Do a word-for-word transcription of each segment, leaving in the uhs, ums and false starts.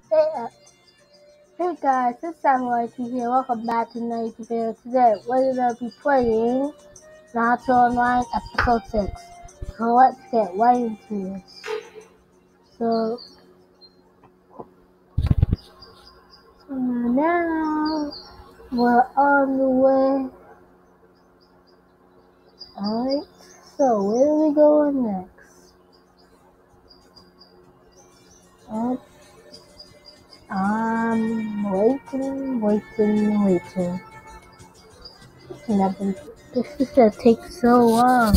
Hey, uh, hey guys, it's Samurai T here. Welcome back to Ninety Video. Today, we're gonna be playing Naruto Online Episode Six. So let's get right into this. So, so now we're on the way. Alright, so where are we going next? Alright, I'm waiting, waiting, waiting. Nothing. This is gonna take so long.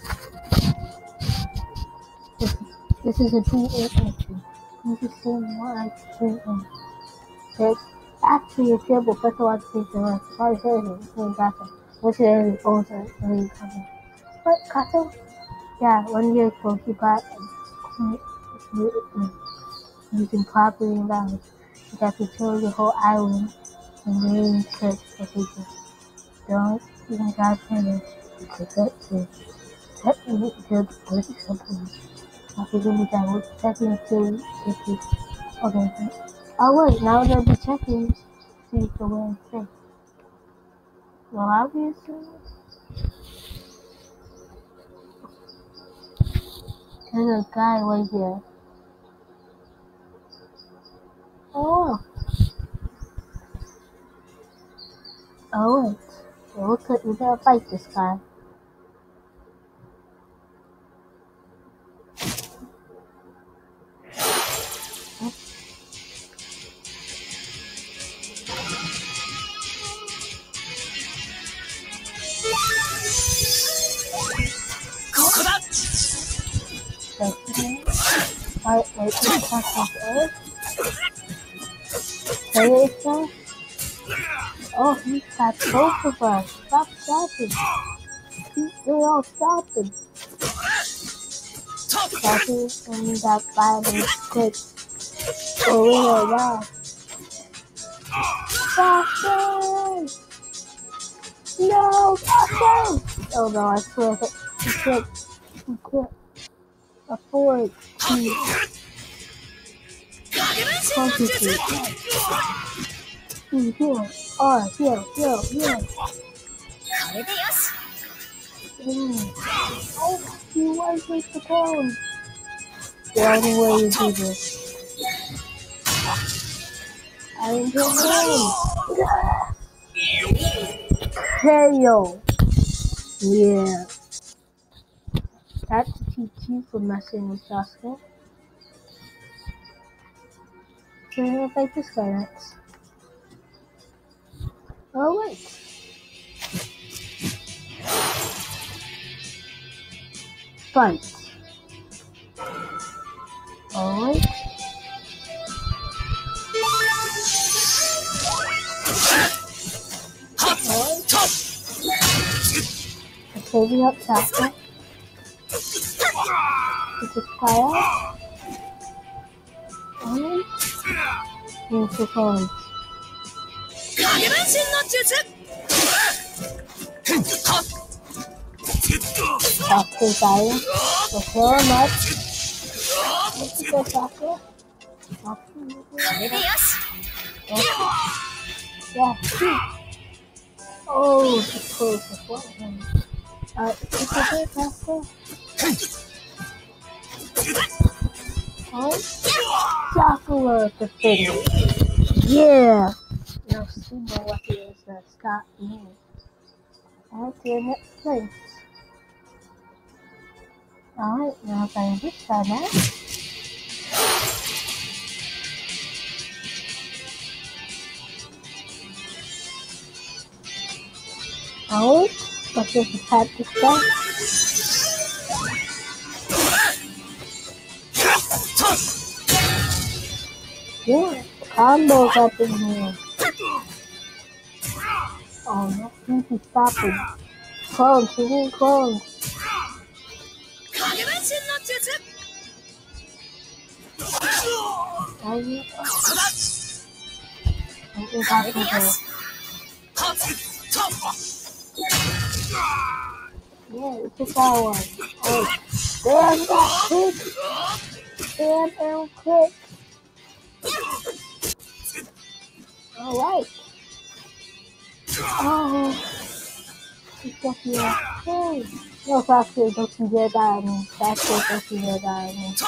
This, this is a T eight mission. You can see what I can. There's actually a terrible first one to take the rest. Sorry, seriously, it's named Kato. What's your name? Oh, sorry, really Kato. What, Kato? Yeah, one year ago he got using property and values. He got to kill the whole island and rain church for people. Don't even got finished. It's a to set me good with something. After doing that, we're checking to if you okay. Oh wait, now they'll be checking to see if the way it's safe. Well, obviously, there's a guy right here. Oh, oh wait, so we could we gotta fight this guy. Alright, wait, let's cross off Earth. Say it again. Oh, he got both of us. Stop stopping. They're all stopping. Stopping and got violent quick. Oh, we are now. Stop! No, stop! Oh no, I swear he can't, he can't afford to concentrate. He's here, oh, here, here, here. Mm. Oh, he was with the cone. The only way you do this. I am the K O. Yeah. That's to teach you for messing with Sasuke. So I'm gonna fight this guy next. Oh wait. Fight. Oh wait. Okay, we up Sasuke. This is fire. And here's the phone. Sasuke fire. So kill him up. Let's go Sasuke. Yeah. Oh, the close is what him. Alright, it's okay, Sasuke. Alright. Sakura the thing. Yeah. Now Sumo what he is that stop me. Alright, to the next place. Alright, now find this guy now. Alright, let's just attack this guy. Yeah, combos up in here. Oh, no, he's stopping. Clones, we need clones. Oh, yeah. I think I can go. Yeah, it's a that one. Oh, damn, that quick. Damn, damn, quick. Fuck you. Hey. No, Sasuke, don't you dare die on me. Sasuke, don't you dare die on me.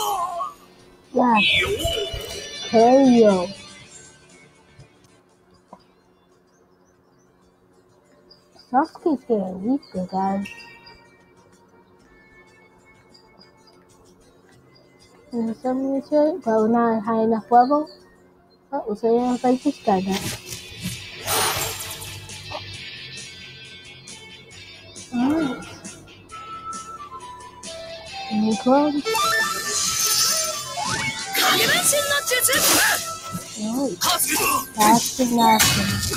Yes. Carry Sasuke's getting weaker, guys. In some nature, but we're not at high enough level. Oh, so you're gonna fight this guy now. Alright. Here he comes. Alright. That's the last one.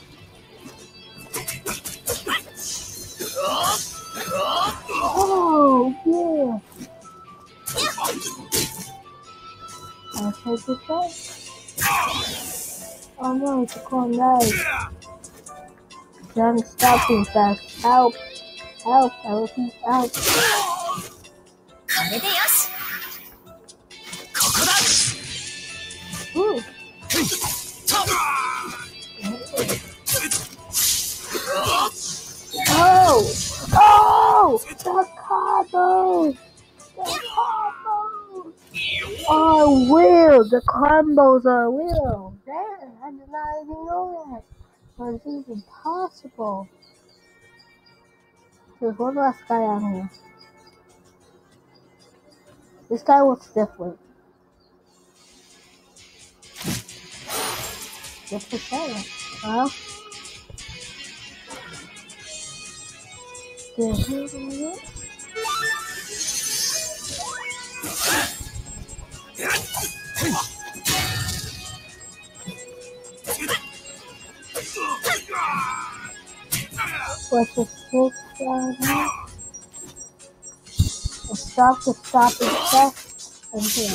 Oh, yeah. I'll try this out. Oh no, it's a cool knife. Damn, stop me, fast. Help. Help. I repeat, help. Ooh. Oh! Oh! The combos! The combos! Oh, Will! The combos are Will! Damn, I did not even know that. But it's even possible. There's one last guy on here. This guy looks different. Just a second. Huh? Did he do it? What's the six down here? A stop to stop his chest and here.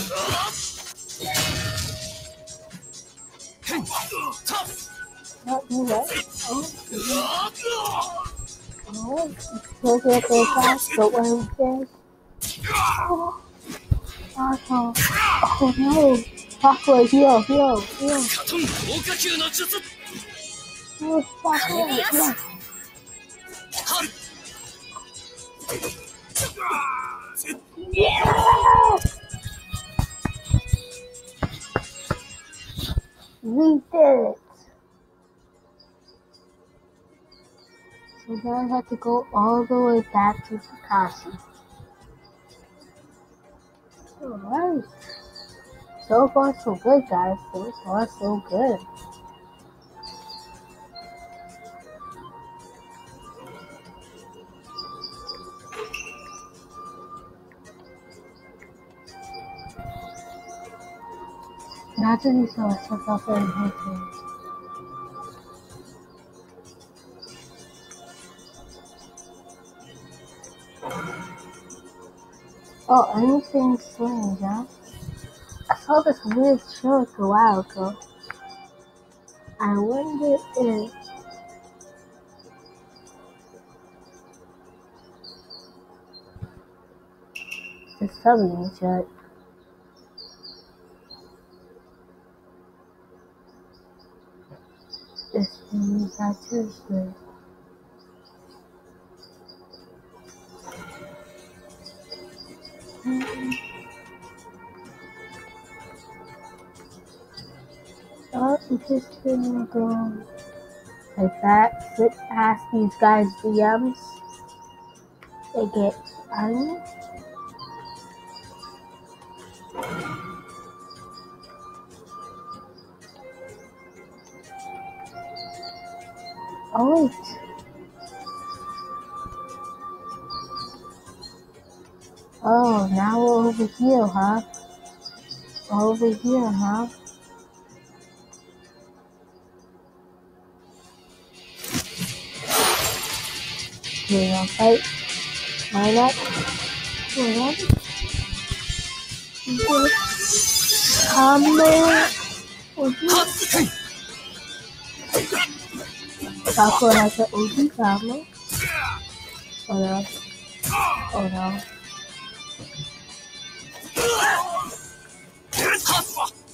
Not do that. Oh, oh, he'll get those guys, but when he says, oh, awesome. Oh no, Sakura, heal, heal, heal. Oh, Sakura, heal. Yeah! We did it! So now I have to go all the way back to Kakashi. Alright. So far so good, guys. So far so good. Not to be so stuff out there in here. Oh, anything strange, huh? I saw this weird shirt a while ago. I wonder if it's something shirt. This means I choose this. Oh, it's just gonna go like that. Sit past these guys' D Ms. They get angry. Oh wait. Oh, now we're over here, huh? Over here, huh? You wanna fight? Why not? Why not? Combo. Sakura has an O G combo. Oh no. Oh no.